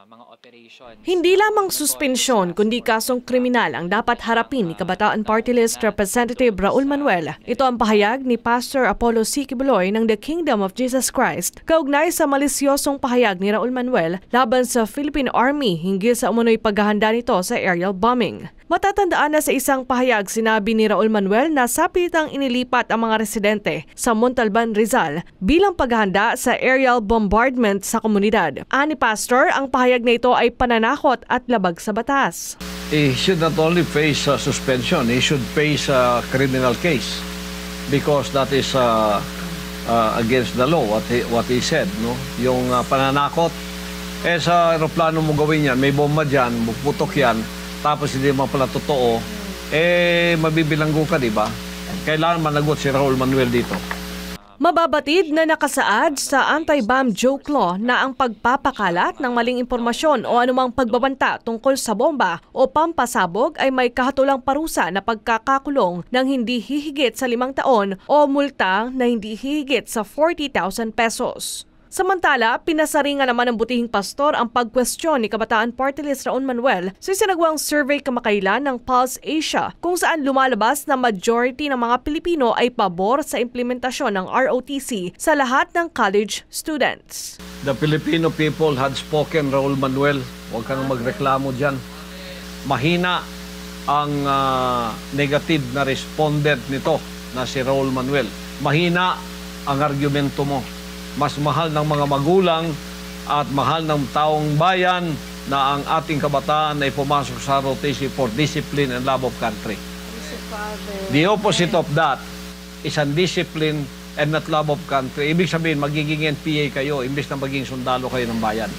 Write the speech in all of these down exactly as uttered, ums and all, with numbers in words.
mga operation. Hindi lamang suspensyon kundi kasong kriminal ang dapat harapin ni Kabataan Party List Representative Raul Manuel. Ito ang pahayag ni Pastor Apollo C. Kibuloy ng The Kingdom of Jesus Christ kaugnay sa malisyosong pahayag ni Raul Manuel laban sa Philippine Army hinggil sa umunoy paghahanda nito sa aerial bombing. Matatandaan na sa isang pahayag sinabi ni Raul Manuel na sapilitang inilipat ang mga residente sa Montalban, Rizal bilang paghahanda sa aerial bombardment sa komunidad. Ani Pastor, ang pahayag na ito ay pananakot at labag sa batas. He should not only face uh, suspension, he should face a criminal case because that is uh, uh, against the law, what he, what he said. No? Yung uh, pananakot, eh sa aeroplano mo gawin yan, may bomba dyan, puputok yan, tapos hindi mo pala totoo, eh mabibilanggo ka, di ba? Kailangan managot si Raul Manuel dito. Mababatid na nakasaad sa anti-bomb joke law na ang pagpapakalat ng maling impormasyon o anumang pagbabanta tungkol sa bomba o pampasabog ay may kahatulang parusa na pagkakakulong ng hindi hihigit sa limang taon o multa na hindi hihigit sa forty thousand pesos. Samantala, pinasaringan naman ng butihing pastor ang pagkwestiyon ni Kabataan Party List Raul Manuel sa sinagawang survey kamakailan ng Pulse Asia kung saan lumalabas na majority ng mga Pilipino ay pabor sa implementasyon ng R O T C sa lahat ng college students. The Filipino people had spoken, Raul Manuel. Huwag ka nang magreklamo dyan. Mahina ang uh, negative na respondent nito na si Raul Manuel. Mahina ang argumento mo. Mas mahal ng mga magulang at mahal ng taong bayan na ang ating kabataan ay pumasok sa R O T C for discipline and love of country. The opposite of that is undiscipline and not love of country. Ibig sabihin, magiging N P A kayo imbes na maging sundalo kayo ng bayan.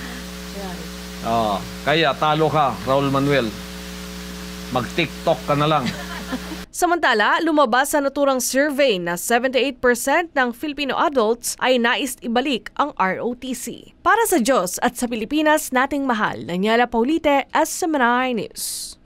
Uh, kaya talo ka, Raul Manuel. Mag-TikTok ka na lang. Samantala, lumabas sa naturang survey na seventy-eight percent ng Filipino adults ay nais ibalik ang R O T C. Para sa Diyos at sa Pilipinas nating mahal, Daniela Paulite, S M N I News.